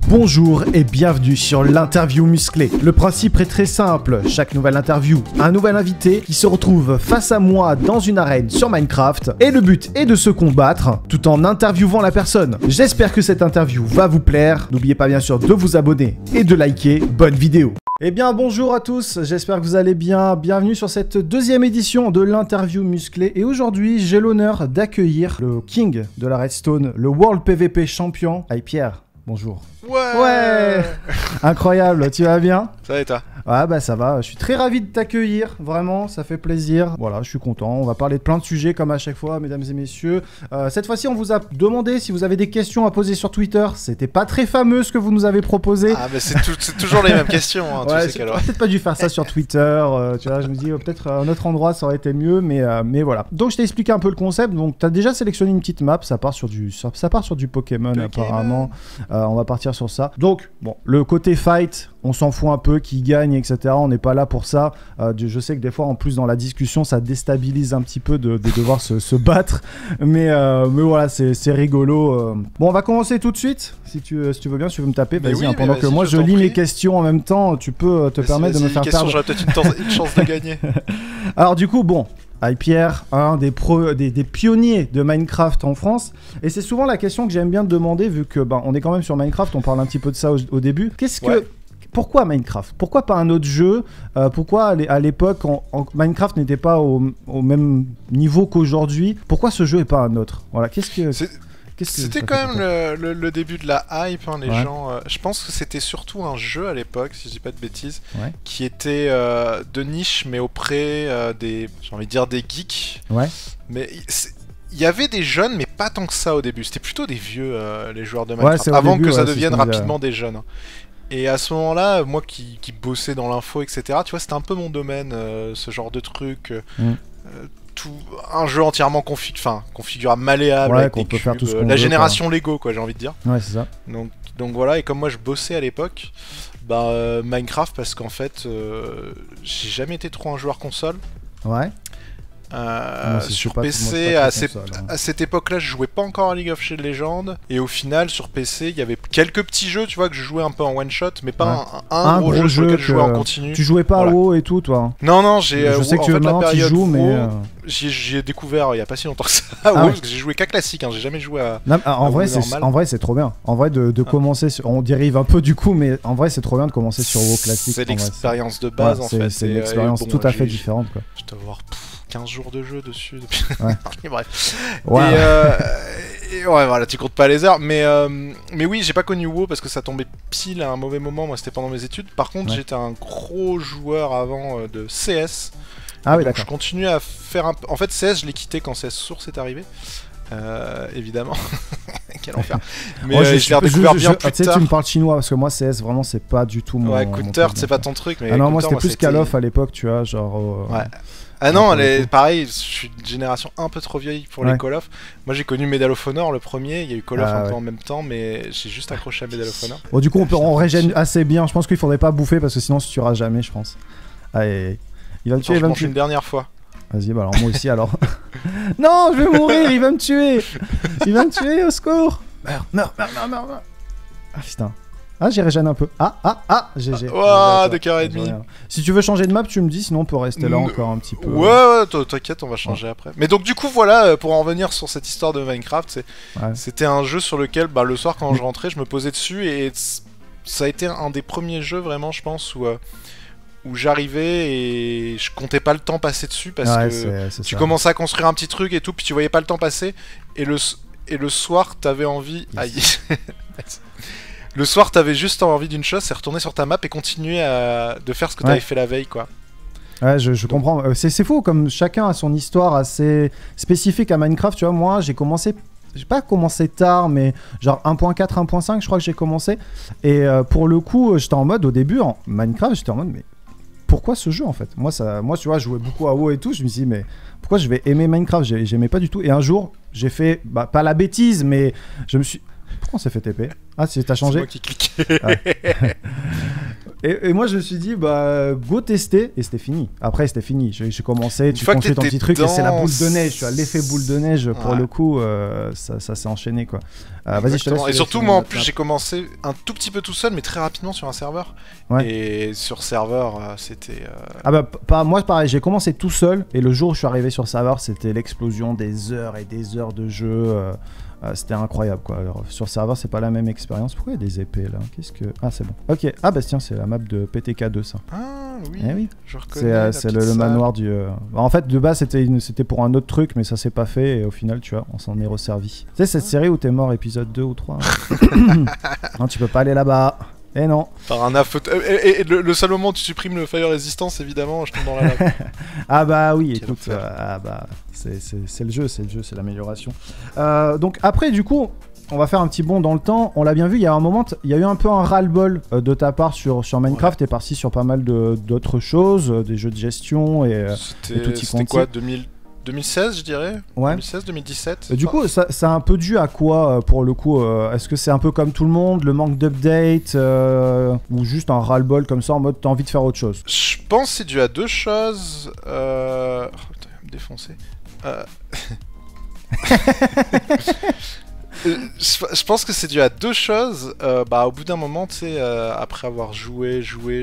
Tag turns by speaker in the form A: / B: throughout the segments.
A: Bonjour et bienvenue sur l'interview musclée. Le principe est très simple, chaque nouvelle interview, un nouvel invité qui se retrouve face à moi dans une arène sur Minecraft et le but est de se combattre tout en interviewant la personne. J'espère que cette interview va vous plaire, n'oubliez pas bien sûr de vous abonner et de liker, bonne vidéo. Eh bien bonjour à tous, j'espère que vous allez bien, bienvenue sur cette deuxième édition de l'interview musclée et aujourd'hui j'ai l'honneur d'accueillir le king de la Redstone, le World PVP champion, Pierre. Bonjour. Ouais. Incroyable, tu vas bien?
B: Ça va et toi?
A: Ouais bah ça va, je suis très ravi de t'accueillir, vraiment, ça fait plaisir. Voilà, je suis content, on va parler de plein de sujets comme à chaque fois, mesdames et messieurs. Cette fois-ci, on vous a demandé si vous avez des questions à poser sur Twitter. C'était pas très fameux ce que vous nous avez proposé.
B: Ah mais c'est toujours les mêmes questions, hein,
A: ouais,
B: tu sais qu'alors.
A: Peut-être pas dû faire ça sur Twitter, tu vois, je me dis peut-être un autre endroit ça aurait été mieux, mais voilà. Donc je t'ai expliqué un peu le concept, donc t'as déjà sélectionné une petite map, ça part sur du Pokémon apparemment. On va partir sur ça. Donc, bon, le côté fight, on s'en fout un peu, qui gagne, etc. On n'est pas là pour ça. Je sais que des fois, en plus, dans la discussion, ça déstabilise un petit peu de devoir se battre. Mais voilà, c'est rigolo. Bon, on va commencer tout de suite. Si tu veux bien, si tu veux me taper, vas-y. Oui, pendant que moi, je lis mes questions en même temps, tu peux te permettre de me faire perdre.
B: J'aurais peut-être une chance de gagner.
A: Alors, du coup, bon. Pierre, un des pionniers de Minecraft en France, et c'est souvent la question que j'aime bien te demander vu que on est quand même sur Minecraft, on parle un petit peu de ça au début. Pourquoi Minecraft? Pourquoi pas un autre jeu? Pourquoi à l'époque Minecraft n'était pas au même niveau qu'aujourd'hui? Pourquoi ce jeu et pas un autre? Voilà,
B: C'était quand même le début de la hype, hein, les gens. Je pense que c'était surtout un jeu à l'époque, si je dis pas de bêtises, qui était de niche, mais auprès des, j'ai envie de dire, des geeks. Ouais. Mais il y avait des jeunes, mais pas tant que ça au début. C'était plutôt des vieux, les joueurs de Minecraft, avant début, que ça devienne rapidement des jeunes. Et à ce moment-là, moi qui bossais dans l'info, etc., tu vois, c'était un peu mon domaine, ce genre de truc. Un jeu entièrement configurable, malléable, avec des cubes, la génération Lego, quoi, j'ai envie de dire.
A: Ouais, c'est ça.
B: Donc voilà, et comme moi je bossais à l'époque, Minecraft, parce qu'en fait, j'ai jamais été trop un joueur console. Ouais. Sur PC, à cette époque-là, je jouais pas encore à League of Legends, et au final, sur PC, il y avait quelques petits jeux, tu vois, que je jouais un peu en one-shot, mais pas un gros jeu sur lequel je jouais en continu.
A: Tu jouais pas à WoW et tout, toi?
B: Non, je sais que tu
A: joues, mais...
B: J'y ai découvert il y a pas si longtemps que ça, parce que j'ai joué qu'à classique, hein, j'ai jamais joué à...
A: Non, en vrai, c'est trop bien. En vrai, de commencer, on dérive un peu du coup, mais en vrai, c'est trop bien de commencer sur WoW classique.
B: C'est l'expérience de base, en fait.
A: C'est une expérience tout à fait différente, quoi.
B: Je dois avoir 15 jours de jeu dessus depuis. Et bref.
A: Ouais.
B: Et ouais, voilà, tu comptes pas les heures. Mais oui, j'ai pas connu WoW parce que ça tombait pile à un mauvais moment. Moi, c'était pendant mes études. Par contre, j'étais un gros joueur avant de CS. Ah oui, d'accord. Je continue à faire un peu. En fait, CS, je l'ai quitté quand CS Source est arrivé. Évidemment. Quel enfer. Mais je l'ai redécouvert bien plus tard.
A: Tu sais, tu me parles chinois parce que moi, CS, vraiment, c'est pas du tout mon.
B: Ouais, Counter, c'est pas ton truc. Mais
A: non, moi, c'était plus Call of à l'époque, tu vois. Genre.
B: Ouais. Ah non, pareil, je suis une génération un peu trop vieille pour les Call of. Moi j'ai connu Medal of Honor le premier, il y a eu Call of un peu en même temps, mais j'ai juste accroché à Medal of Honor.
A: Bon, du coup on régène assez bien, je pense qu'il faudrait pas bouffer parce que sinon tu tueras jamais, je pense. Allez, il va me tuer, il va me tuer.
B: Une dernière fois.
A: Vas-y, bah alors moi aussi alors. Non, je vais mourir, il va me tuer. Il va me tuer, au secours. Meurs. Ah putain. Ah, j'y régène un peu. GG.
B: Ouah, 2h30.
A: Si tu veux changer de map, tu me dis, sinon on peut rester là encore un petit peu.
B: Ouais, t'inquiète, on va changer après. Mais donc, du coup, voilà, pour en revenir sur cette histoire de Minecraft, c'était un jeu sur lequel, le soir, quand je rentrais, je me posais dessus et ça a été un des premiers jeux, vraiment, je pense, où j'arrivais et je comptais pas le temps passer dessus parce que tu commençais à construire un petit truc et tout, puis tu voyais pas le temps passer et le soir, t'avais envie. Aïe. Le soir, t'avais juste envie d'une chose, c'est retourner sur ta map et continuer de faire ce que t'avais fait la veille, quoi.
A: Ouais, je comprends. C'est fou, comme chacun a son histoire assez spécifique à Minecraft, tu vois. Moi, j'ai pas commencé tard, mais genre 1.4, 1.5, je crois que j'ai commencé. Et pour le coup, j'étais en mode, au début, en Minecraft, j'étais en mode, mais pourquoi ce jeu, en fait? Moi, tu vois, je jouais beaucoup à WoW et tout, je me suis dit, mais pourquoi je vais aimer Minecraft? J'aimais pas du tout. Et un jour, j'ai fait, pas la bêtise, mais je me suis... Pourquoi on s'est fait TP? Ah, t'as changé?
B: C'est moi qui cliquais.
A: Et moi, je me suis dit, bah, go tester. Et c'était fini. Après, c'était fini. J'ai commencé, tu construis ton petit truc et c'est la boule de neige. Tu vois, l'effet boule de neige, pour le coup, ça s'est enchaîné, quoi. Vas-y, je te laisse.
B: Et surtout, moi, en plus, j'ai commencé un tout petit peu tout seul, mais très rapidement sur un serveur. Ouais. Et sur serveur, c'était...
A: Ah bah, moi, pareil, j'ai commencé tout seul. Et le jour où je suis arrivé sur serveur, c'était l'explosion des heures et des heures de jeu. C'était incroyable, quoi. Alors, sur serveur, c'est pas la même expérience. Pourquoi il y a des épées là? Qu'est-ce que... Ah, c'est bon. Ok. Ah bah tiens, c'est la map de PTK2, ça.
B: Ah oui.
A: Eh oui.
B: Je reconnais.
A: C'est le manoir du. Bah, en fait, de base, c'était pour un autre truc, mais ça s'est pas fait. Et au final, tu vois, on s'en est resservi. Tu sais cette série où t'es mort épisode 2 ou 3 Non, tu peux pas aller là-bas. Eh non.
B: Par un et le seul moment où tu supprimes le fire resistance, évidemment, je tombe dans la lave.
A: Ah bah oui, écoute, c'est le jeu, c'est l'amélioration. Donc après, du coup, on va faire un petit bond dans le temps. On l'a bien vu, il y a un moment, il y a eu un peu un ras-le-bol de ta part sur Minecraft. T'es parti sur pas mal d'autres choses, des jeux de gestion et tout y compris.
B: C'était quoi, 2016, je dirais.
A: Ouais.
B: 2016, 2017.
A: Du coup, ça a un peu dû à quoi, pour le coup Est-ce que c'est un peu comme tout le monde, le manque d'update ou juste un ras-le-bol comme ça en mode t'as envie de faire autre chose?
B: Je pense que c'est dû à deux choses. Oh, putain, il va me défoncer. Je pense que c'est dû à deux choses. Bah, au bout d'un moment, tu sais, après avoir joué,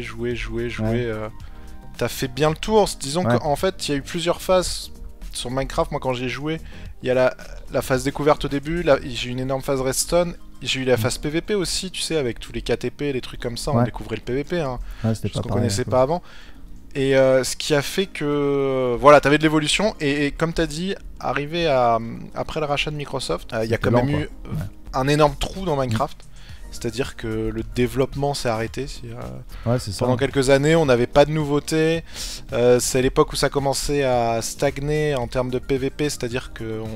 B: t'as fait bien le tour. Disons qu'en fait, il y a eu plusieurs phases. Sur Minecraft, moi quand j'ai joué, il y a la phase découverte au début, j'ai eu une énorme phase redstone, j'ai eu la phase PVP aussi, tu sais, avec tous les KTP, les trucs comme ça, on découvrait le PVP, hein,
A: parce qu'on
B: connaissait pas avant. Et ce qui a fait que, voilà, t'avais de l'évolution, et comme t'as dit, arrivé après le rachat de Microsoft, il y a quand même eu un énorme trou dans Minecraft. C'est-à-dire que le développement s'est arrêté. Pendant quelques années, on n'avait pas de nouveautés. C'est à l'époque où ça commençait à stagner en termes de PVP, c'est-à-dire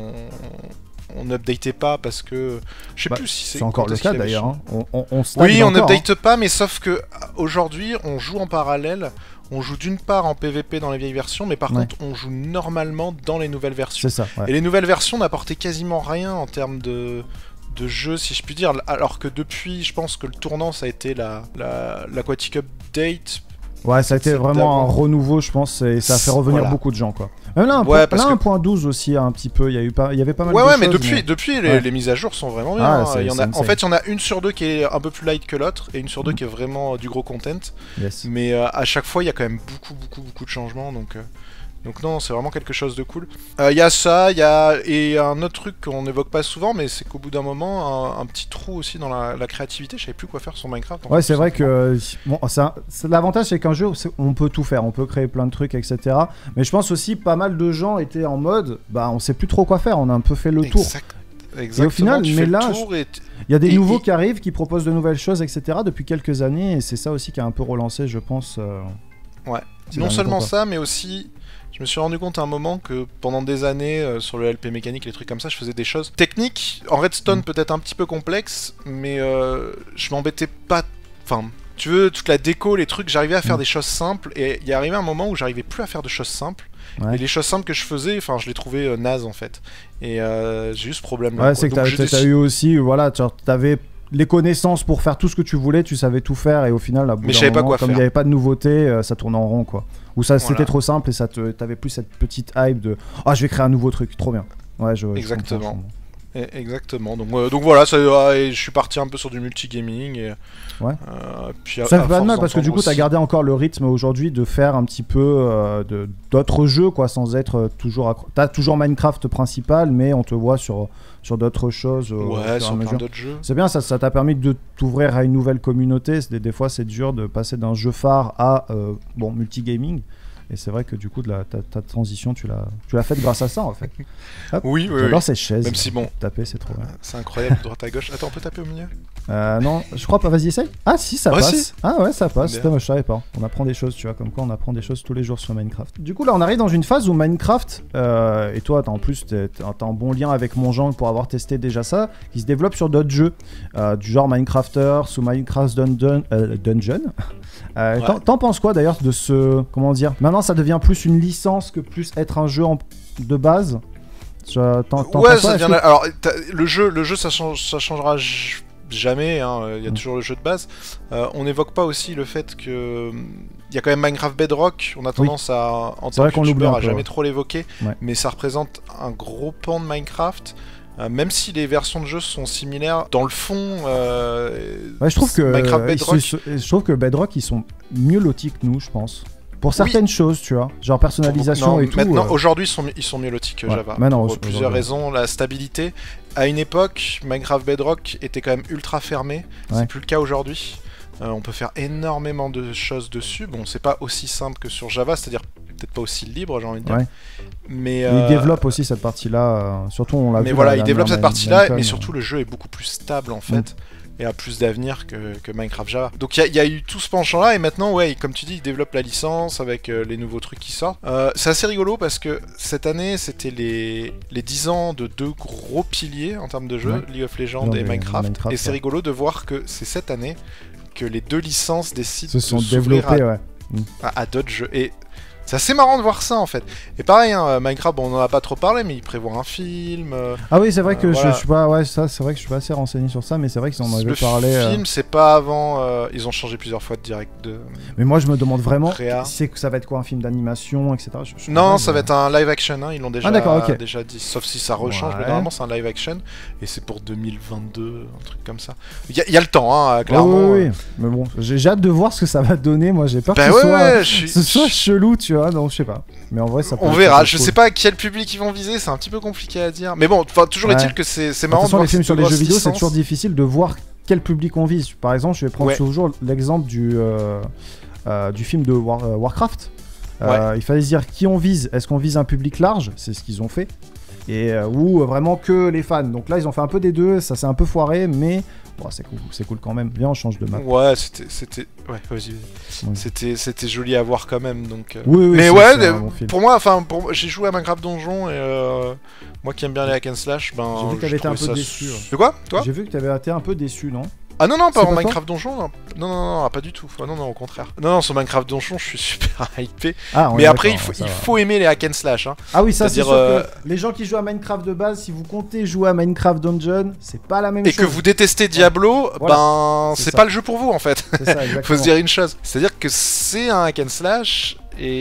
B: qu'on n'updatait pas parce que... Je sais plus si c'est...
A: C'est encore le cas d'ailleurs. Hein.
B: Oui, on n'update pas, mais sauf que aujourd'hui, on joue en parallèle. On joue d'une part en PVP dans les vieilles versions, mais par contre, on joue normalement dans les nouvelles versions.
A: C'est ça. Ouais.
B: Et les nouvelles versions n'apportaient quasiment rien en termes de jeu, si je puis dire, alors que depuis, je pense que le tournant, ça a été l'Aquatic Update.
A: Ouais, ça a été vraiment un renouveau, je pense, et ça a fait revenir beaucoup de gens, quoi. Même là, 1.12 aussi, un petit peu, il y avait pas mal de choses.
B: Mais depuis les mises à jour sont vraiment bien. En fait, il y en a une sur deux qui est un peu plus light que l'autre, et une sur deux qui est vraiment du gros content.
A: Yes.
B: Mais à chaque fois, il y a quand même beaucoup de changements, donc non, c'est vraiment quelque chose de cool. Il y a ça, et un autre truc qu'on n'évoque pas souvent, mais c'est qu'au bout d'un moment, un petit trou aussi dans la créativité. Je savais plus quoi faire sur Minecraft.
A: Ouais, c'est vrai que l'avantage, c'est qu'un jeu, on peut tout faire, on peut créer plein de trucs, etc. Mais je pense aussi pas mal de gens étaient en mode, bah, on sait plus trop quoi faire. On a un peu fait le tour.
B: Exactement,
A: et au final, mais là, il y a des nouveaux qui arrivent, qui proposent de nouvelles choses, etc. depuis quelques années, et c'est ça aussi qui a un peu relancé, je pense.
B: Ouais. Non seulement ça, mais aussi. Je me suis rendu compte à un moment que pendant des années, sur le LP mécanique, les trucs comme ça, je faisais des choses techniques, en redstone peut-être un petit peu complexes, mais je m'embêtais pas... Enfin, tu veux, toute la déco, les trucs, j'arrivais à faire des choses simples, et il y est arrivé un moment où j'arrivais plus à faire de choses simples, et les choses simples que je faisais, enfin, je les trouvais nazes en fait. Et j'ai eu ce problème-là.
A: Ouais, c'est que t'as eu aussi, voilà, t'avais... les connaissances pour faire tout ce que tu voulais, tu savais tout faire, et au final, à bout d'un moment, comme il n'y avait pas de nouveauté, ça tournait en rond, quoi. Ou ça, c'était trop simple et t'avais plus cette petite hype de « Ah, je vais créer un nouveau truc, trop bien ». Ouais,
B: exactement. Exactement. Donc voilà, je suis parti un peu sur du multigaming. Et,
A: puis ça fait pas de mal parce que du coup, t'as gardé encore le rythme aujourd'hui de faire un petit peu d'autres jeux, quoi, sans être toujours... T'as toujours Minecraft principal, mais on te voit sur d'autres choses.
B: Sur plein d'autres jeux.
A: C'est bien, ça t'a permis de t'ouvrir à une nouvelle communauté. Des fois, c'est dur de passer d'un jeu phare à multigaming. Et c'est vrai que du coup, ta transition, tu l'as faite grâce à ça, en fait. Hop,
B: oui.
A: J'adore ces chaises.
B: Même si bon,
A: taper, c'est trop bien.
B: C'est incroyable, de droite à gauche. Attends, on peut taper au milieu?
A: Non, je crois pas. Vas-y, essaye. Ah si, ça passe.
B: Si.
A: Ah ouais, ça passe. Moi, je savais pas. On apprend des choses, tu vois, comme quoi on apprend des choses tous les jours sur Minecraft. Du coup, là, on arrive dans une phase où Minecraft, et toi, en plus, t'as un bon lien avec mon genre pour avoir testé déjà ça, qui se développe sur d'autres jeux, du genre Minecrafters ou Minecraft Dungeon. T'en penses quoi d'ailleurs de ce... Comment dire? Maintenant, ça devient plus une licence que plus être un jeu de base.
B: Ouais, ça devient... Alors, le jeu, ça changera jamais, hein, il y a toujours le jeu de base. On n'évoque pas aussi le fait que il y a quand même Minecraft Bedrock, on a tendance à, en tant que youtubeur, à jamais trop l'évoquer, mais ça représente un gros pan de Minecraft. Même si les versions de jeu sont similaires, dans le fond,
A: je trouve que
B: Minecraft Bedrock...
A: je trouve que Bedrock, ils sont mieux lotis que nous, je pense. Pour certaines choses, tu vois, genre personnalisation et tout.
B: Maintenant, aujourd'hui, ils sont mieux lotis que Java. Pour plusieurs raisons. La stabilité. À une époque, Minecraft Bedrock était quand même ultra fermé. C'est plus le cas aujourd'hui. On peut faire énormément de choses dessus. Bon, c'est pas aussi simple que sur Java, c'est-à-dire peut-être pas aussi libre, j'ai envie de dire. Mais
A: il développe aussi cette partie-là. Surtout, on l'a vu.
B: Mais voilà, il développe cette partie-là, mais surtout le jeu est beaucoup plus stable en fait. Et a plus d'avenir que Minecraft Java. Donc il y a eu tout ce penchant-là, et maintenant, comme tu dis, ils développent la licence avec les nouveaux trucs qui sortent. C'est assez rigolo parce que cette année, c'était les 10 ans de 2 gros piliers en termes de jeu, League of Legends et Minecraft. Et c'est rigolo de voir que c'est cette année que les 2 licences décident de s'ouvrir à d'autres jeux. Et c'est assez marrant de voir ça en fait. Et pareil, hein, Minecraft, bon, on en a pas trop parlé, mais ils prévoient un film.
A: Ah oui, c'est vrai que je suis pas, c'est vrai que je suis pas assez renseigné sur ça, mais c'est vrai qu'ils en avaient parlé.
B: Le film, c'est pas avant. Ils ont changé plusieurs fois de direct de.
A: Mais moi, je me demande vraiment, c'est que ça va être quoi, un film d'animation, etc.
B: Non, ça va être un live action. Hein, ils l'ont déjà dit. Sauf si ça rechange, mais normalement c'est un live action et c'est pour 2022, un truc comme ça. Il y a le temps, hein, clairement.
A: Oui. Mais bon, j'ai hâte de voir ce que ça va donner. Moi, j'ai peur que ce soit chelou, tu vois. Non, je sais pas. Mais en vrai, ça peut
B: on verra. Je sais pas quel public ils vont viser, c'est un petit peu compliqué à dire. Mais bon, toujours est-il que c'est marrant.
A: De toute façon, les films sur les jeux vidéo, c'est toujours difficile de voir quel public on vise. Par exemple, je vais prendre toujours l'exemple du film de Warcraft. Il fallait se dire qui on vise. Est-ce qu'on vise un public large? C'est ce qu'ils ont fait. Et ou vraiment que les fans. Donc là, ils ont fait un peu des deux. Ça s'est un peu foiré, mais bon, c'est cool quand même. Viens, on change de map.
B: Ouais, c'était... Ouais, vas-y. C'était joli à voir quand même, donc...
A: Oui,
B: mais bon pour moi, j'ai joué à Minecraft Donjon, et moi qui aime bien les hack and slash,
A: j'ai vu que t'avais été un peu déçu.
B: De quoi, toi?
A: J'ai vu que t'avais été un peu déçu, non?
B: Ah non, pas en Minecraft Donjon, non, pas du tout. Non, au contraire. Non, sur Minecraft Donjon, je suis super hypé. Mais après, il faut aimer les hack and slash. Hein.
A: Ah oui, ça c'est sûr que les gens qui jouent à Minecraft de base, si vous comptez jouer à Minecraft Dungeon, c'est pas la même chose.
B: Et que vous détestez Diablo, c'est pas le jeu pour vous en fait.
A: C'est ça, exactement.
B: Faut se dire une chose. C'est-à-dire que c'est un hack and slash.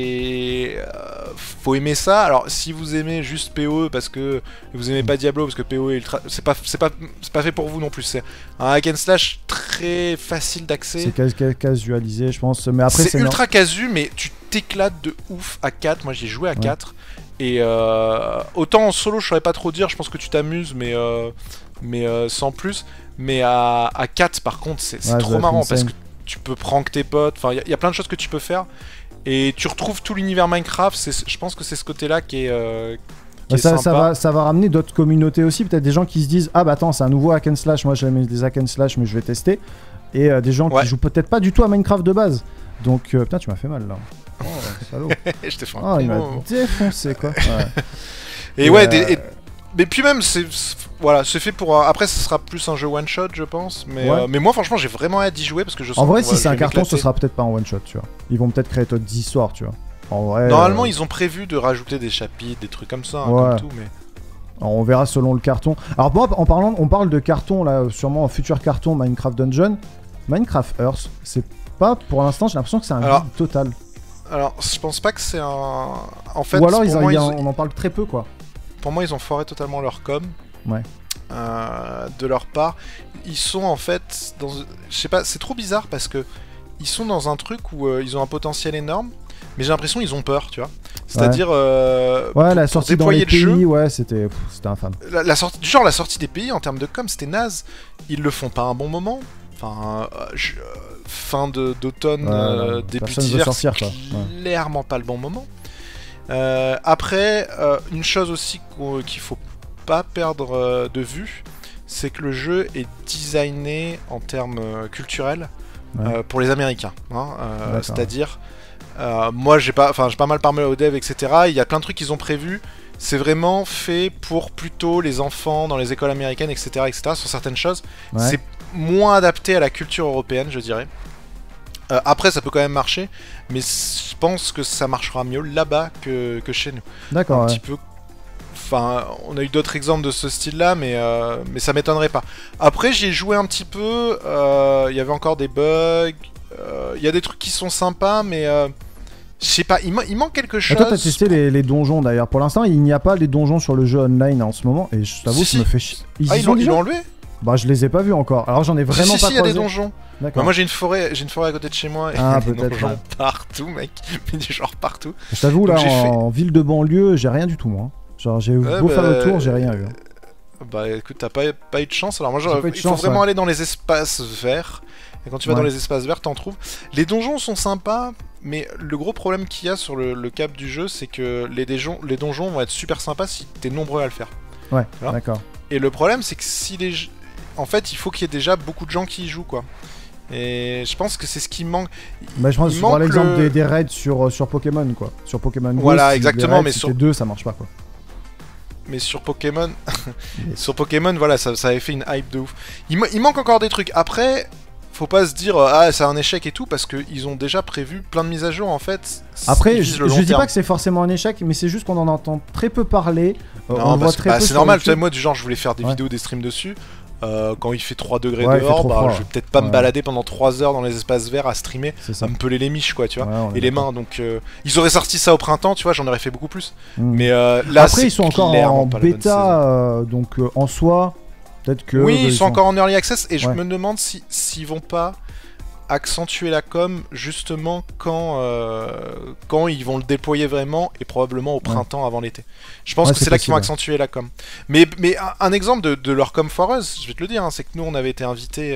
B: Et faut aimer ça. Alors si vous aimez juste PoE parce que vous aimez pas Diablo parce que PoE est ultra, c'est pas fait pour vous non plus. C'est un hack and slash très facile d'accès.
A: C'est casualisé, je pense. Mais après
B: c'est ultra casu, mais tu t'éclates de ouf à 4. Moi j'ai joué à 4 et autant en solo je saurais pas trop dire. Je pense que tu t'amuses, mais sans plus. Mais à 4 par contre c'est trop marrant parce que tu peux prank tes potes. Enfin il y a plein de choses que tu peux faire. Et tu retrouves tout l'univers Minecraft, je pense que c'est ce côté-là qui est sympa.
A: Ça va ramener d'autres communautés aussi, peut-être des gens qui se disent « Ah bah attends, c'est un nouveau hack and slash, moi j'aime des hack and slash, mais je vais tester. » Et des gens qui jouent peut-être pas du tout à Minecraft de base. Donc, putain, tu m'as fait mal là. Oh, salaud.
B: Je t'ai fait un
A: il m'a défoncé quoi.
B: Et mais puis même, c'est fait pour... Après, ce sera plus un jeu one-shot, je pense. Mais moi, franchement, j'ai vraiment hâte d'y jouer parce que je sens...
A: En vrai, si c'est un carton, ce sera peut-être pas un one-shot, tu vois. Ils vont peut-être créer d'autres histoires, tu vois. En vrai...
B: Normalement, ils ont prévu de rajouter des chapitres, des trucs comme ça, comme tout, mais...
A: Alors, on verra selon le carton. Alors moi, on parle de carton, là, sûrement en futur carton Minecraft Dungeon. Minecraft Earth, c'est pas... Pour l'instant, j'ai l'impression que c'est un vide total.
B: Alors, je pense pas que c'est un... En fait,
A: ou alors, on en parle très peu, quoi.
B: Pour moi, ils ont foiré totalement leur com. De leur part. Ils sont en fait dans... Je sais pas, c'est trop bizarre parce que ils sont dans un truc où ils ont un potentiel énorme, mais j'ai l'impression qu'ils ont peur, tu vois. C'est-à-dire...
A: la sortie dans les pays, c'était infâme.
B: La sortie des pays en termes de com, c'était naze. Ils le font pas à un bon moment. Enfin, fin d'automne, début d'hiver, c'est clairement pas le bon moment. Après, une chose aussi qu'il faut pas perdre de vue, c'est que le jeu est designé en termes culturels pour les Américains. C'est-à-dire, moi j'ai pas mal parlé aux devs, etc. Il y a plein de trucs qu'ils ont prévus. C'est vraiment fait pour plutôt les enfants dans les écoles américaines, etc. sur certaines choses. C'est moins adapté à la culture européenne, je dirais. Après, ça peut quand même marcher, mais je pense que ça marchera mieux là-bas que chez nous.
A: D'accord.
B: Un petit peu Enfin, on a eu d'autres exemples de ce style-là, mais ça m'étonnerait pas. Après, j'y ai joué un petit peu. Il y avait encore des bugs. Il y a des trucs qui sont sympas, mais je sais pas. Il manque quelque chose.
A: Toi, t'as testé les donjons d'ailleurs. Pour l'instant, il n'y a pas les donjons sur le jeu online en ce moment, et je t'avoue, ça me fait chier.
B: Ils l'ont enlevé?
A: Bah, je les ai pas vus encore. Alors, j'en ai vraiment pas croisé.
B: Il y a des donjons. Bah, moi, j'ai une forêt à côté de chez moi. Et il y a des donjons partout, mec. Mais du genre partout.
A: Je t'avoue, là, en ville de banlieue, j'ai rien du tout, moi. Genre, j'ai beau faire le tour, j'ai rien eu.
B: Bah, écoute, t'as pas eu de chance. Alors, moi, il faut vraiment aller dans les espaces verts. Et quand tu vas dans les espaces verts, t'en trouves. Les donjons sont sympas, mais le gros problème qu'il y a sur le cap du jeu, c'est que les donjons vont être super sympas si t'es nombreux à le faire.
A: Ouais, d'accord.
B: Et le problème, c'est que en fait, il faut qu'il y ait déjà beaucoup de gens qui y jouent, quoi. Et je pense que c'est ce qui manque.
A: Bah, je pense que pour l'exemple des raids sur Pokémon, quoi. Sur Pokémon Go,
B: voilà, exactement,
A: raids,
B: mais
A: sur 2, ça marche pas, quoi.
B: Mais sur Pokémon, voilà, ça avait fait une hype de ouf. Il manque encore des trucs. Après, faut pas se dire c'est un échec et tout, parce qu'ils ont déjà prévu plein de mises à jour en fait.
A: Après, je dis pas que c'est forcément un échec, mais c'est juste qu'on en entend très peu parler.
B: C'est normal, moi du genre je voulais faire des vidéos, des streams dessus. Quand il fait 3 degrés dehors, je vais peut-être pas me balader pendant 3 heures dans les espaces verts à streamer, à me peler les miches, quoi, tu vois, et les mains. Donc ils auraient sorti ça au printemps, tu vois, j'en aurais fait beaucoup plus. Mais là,
A: après, ils sont encore en bêta, donc en soi, peut-être que.
B: Oui, ils sont encore en early access, et je me demande s'ils vont pas accentuer la com justement quand ils vont le déployer vraiment, et probablement au printemps avant l'été. Je pense que c'est là qu'ils vont accentuer la com. Mais un exemple de leur com foireuse, je vais te le dire, c'est que nous on avait été invités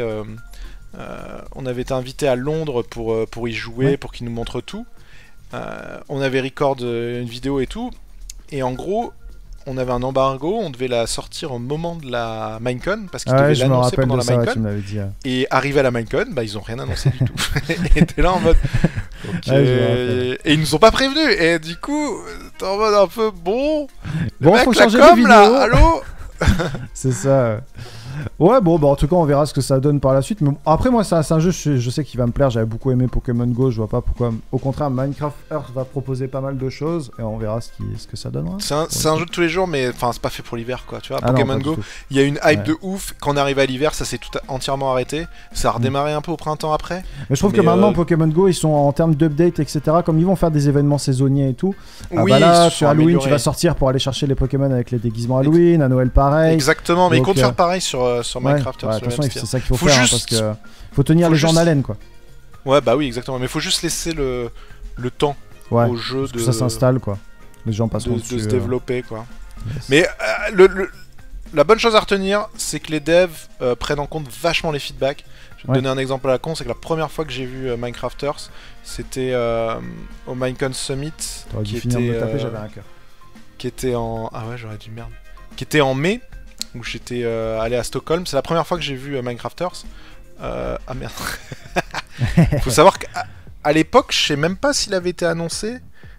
B: à Londres pour y jouer, pour qu'ils nous montrent tout. On avait record une vidéo et tout, et en gros on avait un embargo, on devait la sortir au moment de la Minecon, parce qu'ils devaient l'annoncer pendant la Minecon. Et arrivé à la Minecon, ils ont rien annoncé du tout. Et t'es là en mode. Et ils nous ont pas prévenus. Et du coup, t'es en mode un peu bon.
A: Bon,
B: mec,
A: faut changer
B: la com,
A: de vidéo.
B: là, allô.
A: C'est ça. Ouais, bon, en tout cas, on verra ce que ça donne par la suite. Mais après, moi, c'est un jeu, je sais qu'il va me plaire. J'avais beaucoup aimé Pokémon Go. Je vois pas pourquoi. Au contraire, Minecraft Earth va proposer pas mal de choses. Et on verra ce que ça donnera.
B: C'est un jeu de tous les jours, mais c'est pas fait pour l'hiver, quoi. Tu vois, Pokémon Go, il y a une hype de ouf. Quand on arrive à l'hiver, ça s'est tout entièrement arrêté. Ça a redémarré un peu au printemps après.
A: Mais je trouve que maintenant, Pokémon Go, ils sont en termes d'update, etc. Comme ils vont faire des événements saisonniers et tout. Là, sur Halloween, tu vas sortir pour aller chercher les Pokémon avec les déguisements Halloween. À Noël, pareil.
B: Exactement, mais ils comptent faire pareil sur Minecraft.
A: De toute façon, c'est ça qu'il faut faire, parce que faut tenir les gens en haleine, quoi.
B: Ouais, bah oui, exactement. Mais faut juste laisser le temps au jeu
A: que ça s'installe, quoi. Les gens passent
B: de se développer, quoi. Yes. Mais la bonne chose à retenir, c'est que les devs prennent en compte vachement les feedbacks. Je vais te donner un exemple à la con, c'est que la première fois que j'ai vu Minecrafters, c'était au Minecon Summit.
A: T'aurais dû finir de me taper, j'avais un cœur.
B: Qui était en... Ah ouais, j'aurais dû, merde. Qui était en mai, où j'étais allé à Stockholm. C'est la première fois que j'ai vu Minecrafters. Ah merde. Faut savoir qu'à l'époque, je sais même pas s'il avait été annoncé.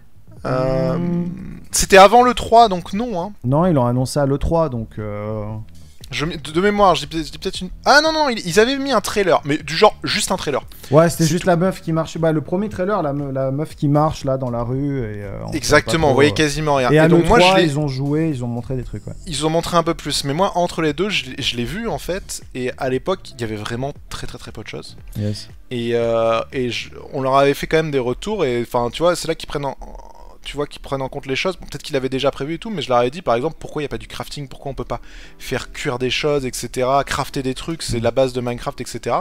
B: C'était avant l'E3, donc non. Hein.
A: Non, ils l'ont annoncé à l'E3, donc...
B: De mémoire, je dis peut-être une... Ah non, ils avaient mis un trailer, mais du genre juste un trailer.
A: Ouais, c'était juste la meuf qui marche. Bah, le premier trailer, la meuf qui marche là dans la rue. Et,
B: exactement, on voyait quasiment rien.
A: Et à donc, moi, ils ont joué, ils ont montré des trucs. Ouais.
B: Ils ont montré un peu plus, mais moi, entre les deux, je l'ai vu en fait. Et à l'époque, il y avait vraiment très peu de choses.
A: Yes.
B: Et on leur avait fait quand même des retours. Et enfin, tu vois, c'est là qu'ils prennent en compte les choses. Bon, peut-être qu'il avait déjà prévu et tout, mais je leur avais dit par exemple pourquoi il n'y a pas du crafting, pourquoi on peut pas faire cuire des choses, etc. Crafter des trucs, c'est la base de Minecraft, etc.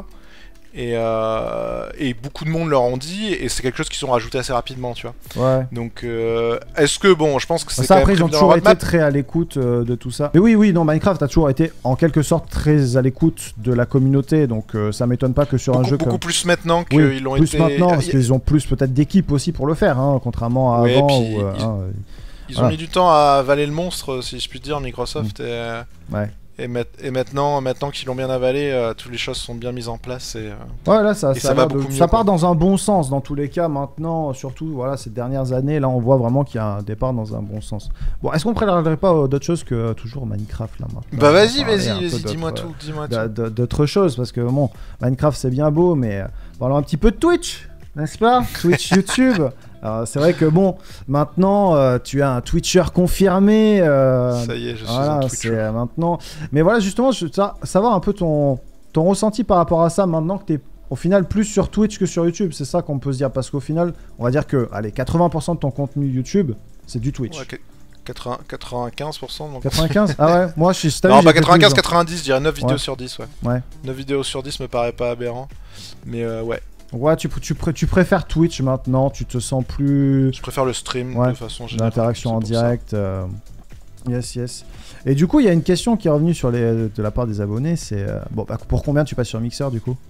B: Et beaucoup de monde leur ont dit, et c'est quelque chose qu'ils ont rajouté assez rapidement, tu vois.
A: Ouais.
B: Donc, est-ce que bon, je pense que c'est
A: ça, après, ils ont toujours été très à l'écoute de tout ça. Mais oui, non, Minecraft a toujours été en quelque sorte très à l'écoute de la communauté, donc ça m'étonne pas que sur un jeu
B: beaucoup plus maintenant qu'ils l'ont été.
A: Plus maintenant, parce qu'ils ont plus peut-être d'équipes aussi pour le faire, hein, contrairement à avant.
B: Puis, ils ont mis du temps à avaler le monstre, si je puis dire, Microsoft. Et maintenant qu'ils l'ont bien avalé, toutes les choses sont bien mises en place.
A: Ouais, là, ça part dans un bon sens, dans tous les cas, maintenant, surtout, voilà, ces dernières années, là, on voit vraiment qu'il y a un départ dans un bon sens. Bon, est-ce qu'on préparerait pas d'autres choses que toujours Minecraft, là, maintenant?
B: Bah, vas-y, dis-moi tout.
A: D'autres choses, parce que, bon, Minecraft, c'est bien beau, mais parlons un petit peu de Twitch. n'est-ce pas? Twitch, YouTube. Alors, c'est vrai que bon, maintenant, tu as un Twitcher confirmé.
B: Ça y est, je suis
A: voilà,
B: un Twitcher.
A: maintenant. Mais voilà, justement, je veux savoir un peu ton ressenti par rapport à ça, maintenant que tu es au final plus sur Twitch que sur YouTube. C'est ça qu'on peut se dire, parce qu'au final, on va dire que, allez, 80% de ton contenu YouTube, c'est du Twitch.
B: Ouais, 95% donc.
A: 95? Ah ouais, moi je suis
B: Non, pas 95, 90, je dirais 9 vidéos
A: ouais.
B: sur 10, ouais.
A: Ouais.
B: 9 vidéos sur 10 me paraît pas aberrant. Mais ouais.
A: Ouais, tu préfères Twitch maintenant, tu te sens plus...
B: Je préfère le stream
A: ouais,
B: de façon générale.
A: L'interaction en direct. Yes. Et du coup, il y a une question qui est revenue de la part des abonnés, c'est... bon, bah, pour combien tu passes sur Mixer du coup?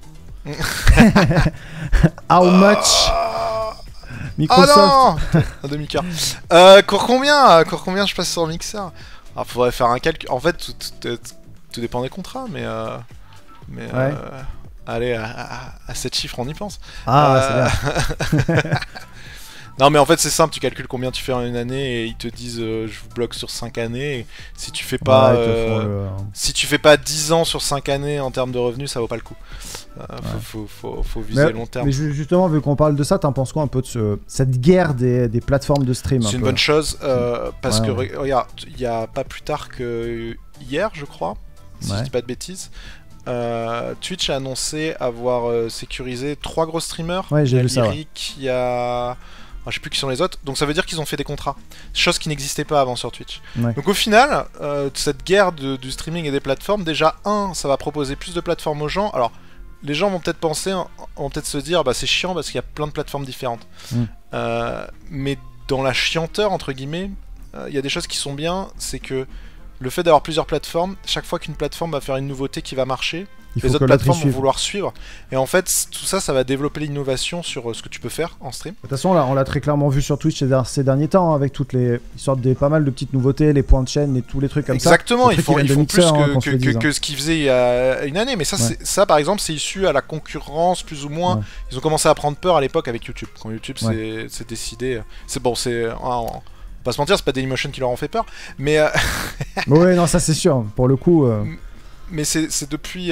A: How much? Microsoft.
B: Ah non un demi-quart. Combien je passe sur Mixer? Alors, faudrait faire un calcul. En fait, tout dépend des contrats, mais
A: ouais.
B: Allez, à 7 chiffres, on y pense.
A: Ah, c'est bien.
B: Non, mais en fait, c'est simple, tu calcules combien tu fais en une année et ils te disent je vous bloque sur 5 années. Et si tu fais pas si tu fais pas 10 ans sur 5 années en termes de revenus, ça vaut pas le coup. Faut viser long terme.
A: Mais justement, vu qu'on parle de ça, t'en penses quoi un peu de cette guerre des plateformes de stream?
B: C'est une bonne chose parce que regarde, il y a pas plus tard que hier, je crois, si je dis pas de bêtises. Twitch a annoncé avoir sécurisé 3 gros streamers.
A: Ouais, j'ai vu ça.
B: Il y a... je sais plus qui sont les autres. Donc ça veut dire qu'ils ont fait des contrats. Chose qui n'existait pas avant sur Twitch. Ouais. Donc au final, cette guerre du streaming et des plateformes, déjà, ça va proposer plus de plateformes aux gens. Alors, les gens vont peut-être se dire, bah c'est chiant parce qu'il y a plein de plateformes différentes. Mais dans la chianteur, entre guillemets, il y a des choses qui sont bien. C'est que le fait d'avoir plusieurs plateformes, chaque fois qu'une plateforme va faire une nouveauté qui va marcher, les autres plateformes vont vouloir suivre. Et en fait, tout ça, ça va développer l'innovation sur ce que tu peux faire en stream.
A: De toute façon, là, on l'a très clairement vu sur Twitch ces derniers temps, hein, avec toutes les... Ils sortent pas mal de petites nouveautés, les points de chaîne et tous les trucs comme ça.
B: Exactement, ils font plus que ce qu'ils faisaient il y a une année. Mais ça, ça par exemple, c'est issu à la concurrence, plus ou moins. Ouais. Ils ont commencé à prendre peur à l'époque avec YouTube. Quand YouTube s'est décidé... C'est bon, c'est... pas se mentir, c'est pas Dailymotion qui leur ont fait peur, mais...
A: oui, non, ça c'est sûr, pour le coup...
B: Mais c'est depuis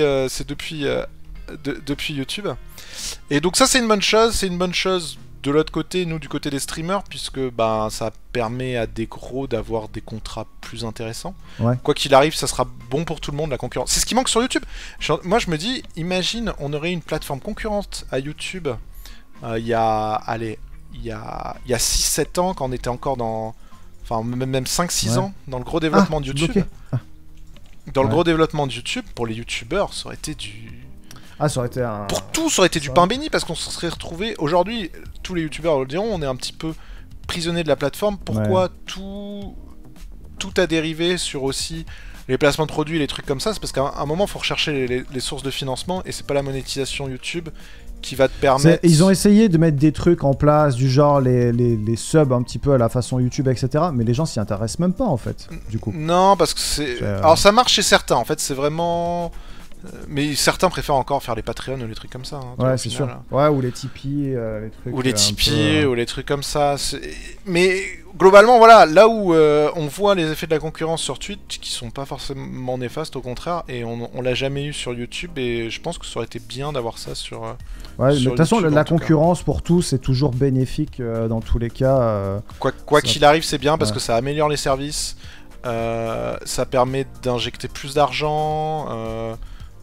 B: YouTube. Et donc ça, c'est une bonne chose, de l'autre côté, nous, du côté des streamers, puisque ça permet à des gros d'avoir des contrats plus intéressants. Ouais. Quoi qu'il arrive, ça sera bon pour tout le monde, la concurrence. C'est ce qui manque sur YouTube. Moi, je me dis, imagine, on aurait une plateforme concurrente à YouTube il y a 6-7 ans, quand on était encore dans... Enfin, même 5-6 ans, dans le gros développement de YouTube. Dans le gros développement de YouTube, pour les youtubeurs, ça aurait été du...
A: Ah, ça aurait été un...
B: Pour tout, ça aurait été du pain béni, parce qu'on se serait retrouvé... Aujourd'hui, tous les youtubeurs le diront, on est un petit peu prisonniers de la plateforme. Pourquoi tout a dérivé sur aussi les placements de produits, les trucs comme ça? C'est parce qu'à un moment, il faut rechercher les sources de financement, et c'est pas la monétisation YouTube qui va te permettre...
A: Ils ont essayé de mettre des trucs en place, du genre les subs un petit peu à la façon YouTube, etc. Mais les gens s'y intéressent même pas, en fait, du coup.
B: Non, parce que c'est... Alors, ça marche chez certains, en fait, c'est vraiment... Mais certains préfèrent encore faire les Patreon ou les trucs comme ça. Hein,
A: ouais, c'est sûr. Ouais, ou les Tipeee, les trucs...
B: Ou les Tipeee, ou les trucs comme ça. Mais globalement, voilà, là où on voit les effets de la concurrence sur Twitch, qui sont pas forcément néfastes, au contraire, et on l'a jamais eu sur YouTube, et je pense que ça aurait été bien d'avoir ça sur...
A: Ouais, de toute façon, la concurrence pour tous est toujours bénéfique dans tous les cas.
B: Quoi qu'il arrive, c'est bien, parce que ça améliore les services, ça permet d'injecter plus d'argent...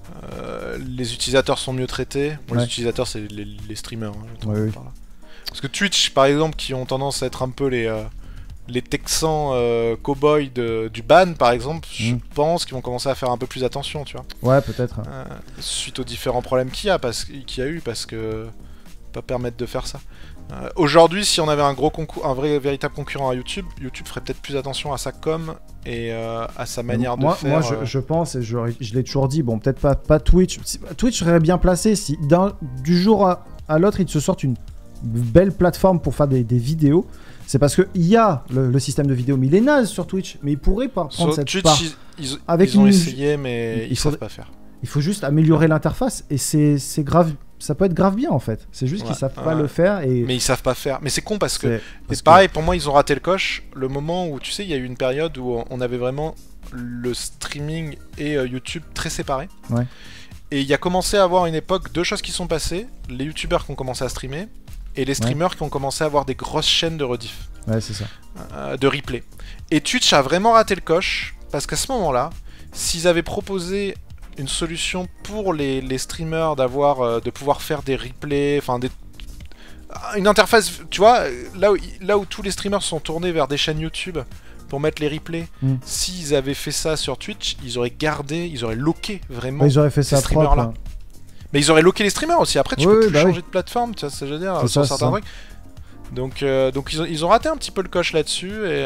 B: les utilisateurs sont mieux traités. Bon, les utilisateurs, c'est les streamers. Hein, parce que Twitch, par exemple, qui ont tendance à être un peu les Texans cow-boys du ban, par exemple, je pense qu'ils vont commencer à faire un peu plus attention, tu vois.
A: Ouais, peut-être.
B: Suite aux différents problèmes qu'il y a eu, parce que pas permettre de faire ça. Aujourd'hui, si on avait un véritable concurrent à YouTube, YouTube ferait peut-être plus attention à sa com et à sa manière de faire.
A: Moi, je pense, et je l'ai toujours dit, bon, peut-être pas Twitch. Twitch serait bien placé si du jour à l'autre, ils se sortent une belle plateforme pour faire des vidéos. C'est parce qu'il y a le système de vidéo, mais il est naze sur Twitch. Mais ils pourraient pas prendre cette
B: Twitch,
A: part.
B: Ils ont essayé, mais ils savent pas faire.
A: Il faut juste améliorer l'interface, et c'est grave. Ça peut être grave bien, en fait. C'est juste qu'ils savent pas le faire. Mais
B: ils savent pas faire. Mais c'est con parce que... C'est pareil, pour moi, ils ont raté le coche. Le moment où, tu sais, il y a eu une période où on avait vraiment le streaming et YouTube très séparés. Ouais. Et il y a commencé à avoir une époque, deux choses qui sont passées. Les youtubeurs qui ont commencé à streamer, et les streamers qui ont commencé à avoir des grosses chaînes de rediff.
A: Ouais, c'est ça.
B: De replay. Et Twitch a vraiment raté le coche, parce qu'à ce moment-là, s'ils avaient proposé une solution pour les streamers de pouvoir faire des replays, enfin une interface, tu vois, là où tous les streamers sont tournés vers des chaînes YouTube pour mettre les replays, s'ils avaient fait ça sur Twitch, ils auraient loqué vraiment
A: ils auraient fait ça
B: ces streamers-là.
A: propre,
B: Mais ils auraient loqué les streamers aussi. Après, tu peux plus changer de plateforme, tu vois ce que je veux dire, sur certains trucs. Donc ils ont raté un petit peu le coche là-dessus et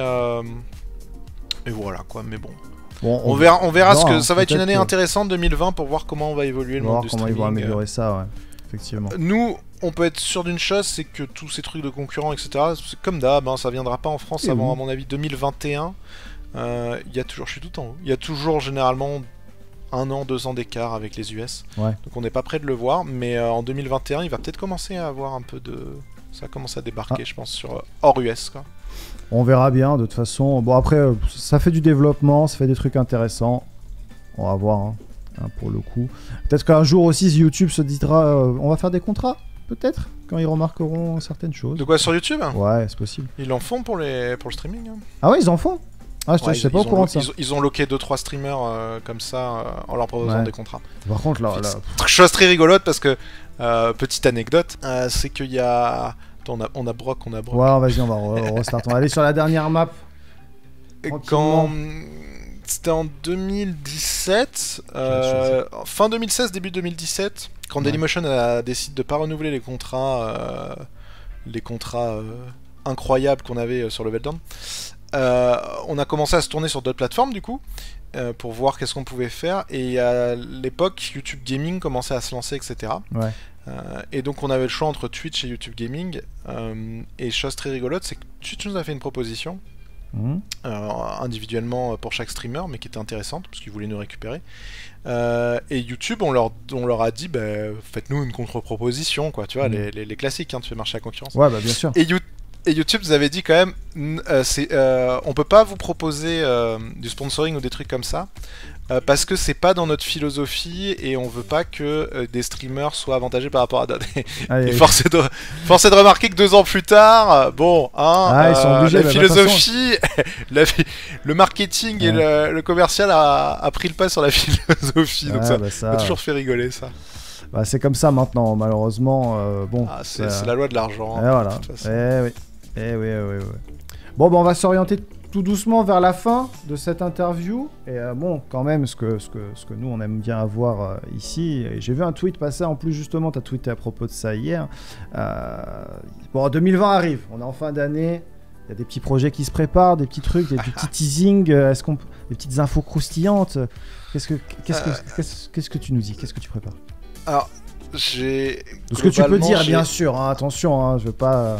B: voilà quoi. Mais bon, on verra ce que ça va être une année intéressante 2020 pour voir comment on va évoluer le monde du streaming.
A: Comment ils vont améliorer ça, ouais. Effectivement.
B: Nous, on peut être sûr d'une chose, c'est que tous ces trucs de concurrents, etc., c'est comme d'hab, hein, ça viendra pas en France avant, à mon avis, 2021. Il y a toujours, je suis tout en haut, il y a toujours généralement 1 an, 2 ans d'écart avec les US.
A: Ouais.
B: Donc on n'est pas prêt de le voir, mais en 2021, il va peut-être commencer à avoir un peu de... Ça commence à débarquer, je pense, sur hors US, quoi.
A: On verra bien, de toute façon. Bon, après, ça fait du développement, ça fait des trucs intéressants. On va voir, hein, pour le coup. Peut-être qu'un jour aussi, YouTube se dira on va faire des contrats, peut-être, quand ils remarqueront certaines choses.
B: De quoi, sur YouTube?
A: Ouais, c'est possible.
B: Ils en font pour le streaming. Hein.
A: Ah ouais, ils en font? Ah, je sais pas au courant de ça.
B: Ils ont loqué 2-3 streamers comme ça en leur proposant des contrats.
A: Par contre, là...
B: Chose très rigolote parce que, petite anecdote, c'est qu'il y a... Attends, on a Brock.
A: Ouais, vas-y, on va restart. On va aller sur la dernière map.
B: Quand... C'était en 2017, fin 2016, début 2017, quand Dailymotion a décidé de pas renouveler les contrats incroyables qu'on avait sur Level Down. On a commencé à se tourner sur d'autres plateformes du coup pour voir qu'est-ce qu'on pouvait faire, et à l'époque YouTube Gaming commençait à se lancer, etc.
A: Ouais.
B: Et donc on avait le choix entre Twitch et YouTube Gaming, et chose très rigolote, c'est que Twitch nous a fait une proposition individuellement pour chaque streamer, mais qui était intéressante parce qu'ils voulaient nous récupérer, et YouTube on leur a dit faites-nous une contre-proposition, quoi, tu vois, les classiques, hein, tu fais marcher la concurrence.
A: Ouais, bah bien sûr.
B: Et YouTube nous avait dit quand même, on peut pas vous proposer du sponsoring ou des trucs comme ça, parce que c'est pas dans notre philosophie et on veut pas que des streamers soient avantagés par rapport à d'autres. Et force est de remarquer que 2 ans plus tard, bon, hein,
A: ils sont obligés,
B: la philosophie, le marketing et le commercial a pris le pas sur la philosophie, donc ça m'a toujours fait rigoler, ça.
A: Bah, c'est comme ça maintenant, malheureusement. Bon,
B: c'est la loi de l'argent.
A: Et voilà. Oui. Bon, on va s'orienter tout doucement vers la fin de cette interview. Et bon, quand même, ce que nous, on aime bien avoir ici. J'ai vu un tweet passer, en plus, justement, tu as tweeté à propos de ça hier. Bon, 2020 arrive, on est en fin d'année. Il y a des petits projets qui se préparent, des petits trucs, des petits teasings. Des petites infos croustillantes. Qu'est-ce que tu nous dis? Qu'est-ce que tu prépares?
B: Alors, j'ai...
A: Ce que tu peux dire, bien sûr, hein, attention, hein, je veux pas...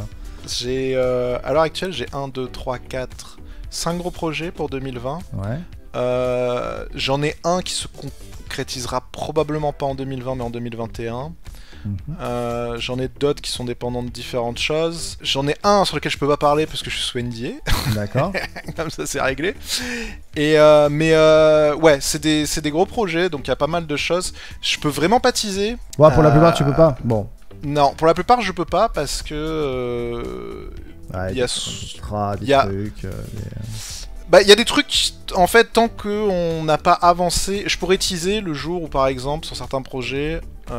B: à l'heure actuelle, j'ai 1, 2, 3, 4, 5 gros projets pour 2020.
A: Ouais.
B: J'en ai un qui se concrétisera probablement pas en 2020, mais en 2021. J'en ai d'autres qui sont dépendants de différentes choses. J'en ai un sur lequel je peux pas parler parce que je suis sous NDA.
A: D'accord.
B: Comme ça, c'est réglé. Et ouais, c'est des gros projets, donc il y a pas mal de choses. Je peux vraiment pas teaser.
A: Ouais, pour la plupart, tu peux pas. Bon.
B: Non, pour la plupart, je peux pas parce que il y a trucs. Bah, il y a des trucs, en fait, tant qu'on n'a pas avancé, je pourrais teaser le jour où, par exemple, sur certains projets,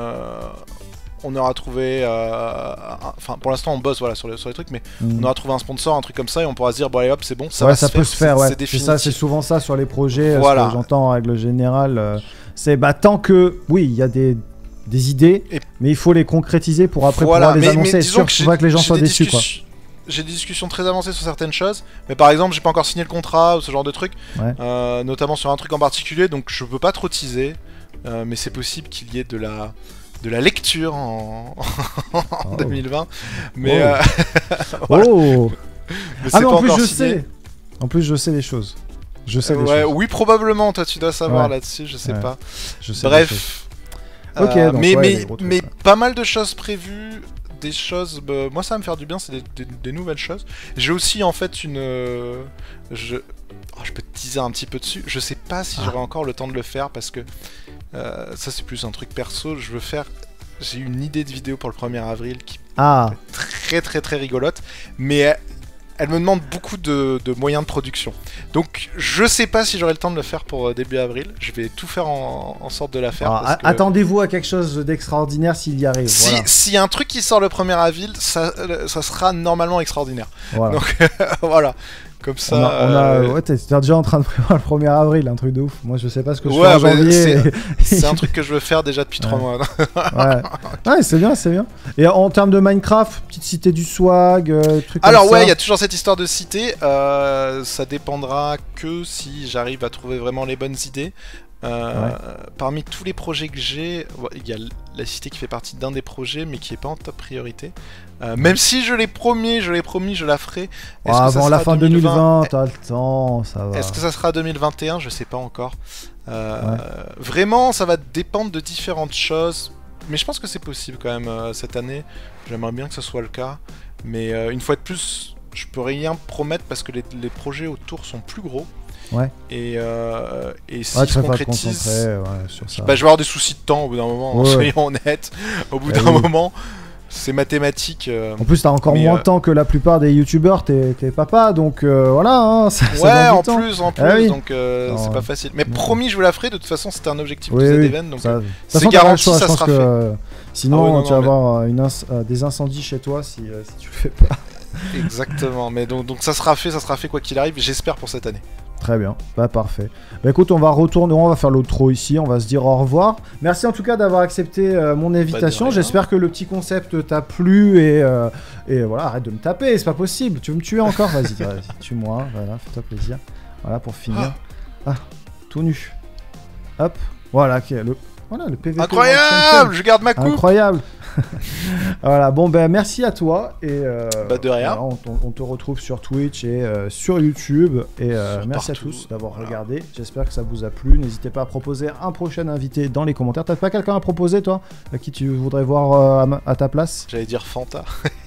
B: on aura trouvé, enfin, pour l'instant, on bosse, voilà, sur les trucs, mais on aura trouvé un sponsor, un truc comme ça, et on pourra se dire, bon, allez, hop, c'est bon, ça va
A: ça peut se faire, ouais. C'est ça, c'est souvent ça sur les projets,
B: voilà.
A: Ce que j'entends en règle générale, c'est, tant que, oui, il y a des idées, mais il faut les concrétiser pour après pouvoir les annoncer, sûr qu'il faut pas que les gens soient déçus, quoi.
B: J'ai des discussions très avancées sur certaines choses, mais par exemple, j'ai pas encore signé le contrat ou ce genre de truc, notamment sur un truc en particulier, donc je peux pas trop teaser, mais c'est possible qu'il y ait de la lecture en 2020, mais voilà. Mais
A: mais en plus je sais. En plus je sais les choses. Je sais des choses.
B: Oui, probablement, toi tu dois savoir là-dessus, je sais pas.
A: Je sais.
B: Bref.
A: Ok, donc,
B: mais pas mal de choses prévues. Des choses, moi ça va me faire du bien, c'est des nouvelles choses. J'ai aussi en fait je peux te teaser un petit peu dessus. Je sais pas si j'aurai encore le temps de le faire parce que ça c'est plus un truc perso. J'ai une idée de vidéo pour le 1er avril qui est très très très rigolote, mais elle me demande beaucoup de moyens de production. Donc je sais pas si j'aurai le temps de le faire pour début avril. Je vais tout faire en sorte de la faire.
A: Attendez-vous à quelque chose d'extraordinaire s'il y arrive.
B: S'il y a un truc qui sort le 1er avril, ça sera normalement extraordinaire. Voilà. Donc voilà. Comme ça.
A: Ouais, t'es déjà en train de prévoir le 1er avril, un truc de ouf. Moi, je sais pas ce que je fais en janvier.
B: C'est un truc que je veux faire déjà depuis 3 mois.
A: Ouais, c'est bien, c'est bien. Et en termes de Minecraft, petite cité du swag, truc
B: alors,
A: comme ça.
B: Ouais, il y a toujours cette histoire de cité. Ça dépendra que si j'arrive à trouver vraiment les bonnes idées. Parmi tous les projets que j'ai, il y a la cité qui fait partie d'un des projets, mais qui est pas en top priorité. Même si je l'ai promis, je la ferai.
A: Avant la fin 2020, t'as le temps, ça va.
B: Est-ce que ça sera 2021? Je sais pas encore. Vraiment, ça va dépendre de différentes choses. Mais je pense que c'est possible quand même cette année. J'aimerais bien que ce soit le cas. Mais une fois de plus, je peux rien promettre parce que les projets autour sont plus gros.
A: Ouais.
B: Et si se concrétise,
A: sur ça.
B: Je vais avoir des soucis de temps au bout d'un moment, soyons honnêtes. Au bout d'un moment, c'est mathématique.
A: En plus, t'as encore moins de temps que la plupart des youtubeurs, t'es papa, donc voilà. Hein,
B: en plus, donc c'est pas facile. Mais promis, je vous la ferai. De toute façon, c'était un objectif de Z-Event, donc c'est garanti, ça sera fait.
A: Sinon, tu vas avoir des incendies chez toi si tu le fais pas.
B: Exactement, mais donc ça sera fait quoi qu'il arrive, j'espère pour cette année.
A: Très bien, parfait. Écoute, on va retourner, on va faire l'outro ici, on va se dire au revoir. Merci en tout cas d'avoir accepté mon invitation. J'espère que le petit concept t'a plu et voilà, arrête de me taper, c'est pas possible. Tu veux me tuer encore? Vas-y, tue-moi, voilà, fais-toi plaisir. Voilà, pour finir. Tout nu. Hop, voilà, le PVP.
B: Incroyable, je garde ma coupe.
A: Incroyable. Voilà, bon merci à toi et
B: de rien.
A: Voilà, on te retrouve sur Twitch et sur YouTube et merci à tous d'avoir regardé. J'espère que ça vous a plu. N'hésitez pas à proposer un prochain invité dans les commentaires. T'as pas quelqu'un à proposer toi, à qui tu voudrais voir à ta place?
B: J'allais dire Fanta.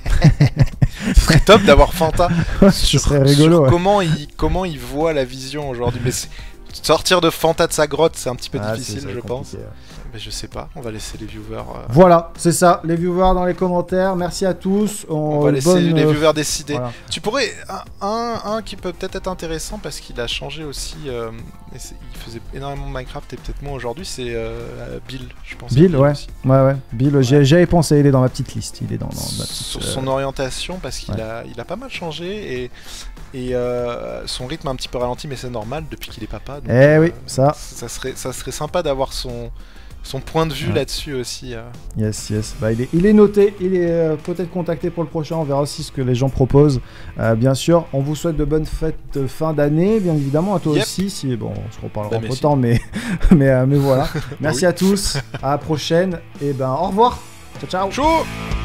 B: Ce serait top d'avoir Fanta.
A: Ce serait rigolo.
B: Sur comment il voit la vision aujourd'hui. Mais sortir de Fanta de sa grotte, c'est un petit peu difficile, je pense. Mais je sais pas, on va laisser les viewers.
A: Voilà, c'est ça, les viewers dans les commentaires. Merci à tous.
B: On va laisser les viewers décider. Voilà. Tu pourrais un qui peut peut-être être intéressant parce qu'il a changé aussi. Il faisait énormément de Minecraft et peut-être moins aujourd'hui. C'est Bill, je pense.
A: Bill, ouais. Bill, j'avais pensé. Il est dans ma petite liste. Il est dans ma petite.
B: Sur son orientation parce qu'il a pas mal changé et son rythme a un petit peu ralenti, mais c'est normal depuis qu'il est papa. Donc,
A: oui, ça
B: serait sympa d'avoir son point de vue là-dessus aussi.
A: Yes. Il est noté, il est peut-être contacté pour le prochain, on verra aussi ce que les gens proposent. Bien sûr, on vous souhaite de bonnes fêtes de fin d'année, bien évidemment, à toi aussi. On se reparlera entre temps, mais voilà. Merci à tous, à la prochaine, et au revoir. Ciao.
B: Ciao.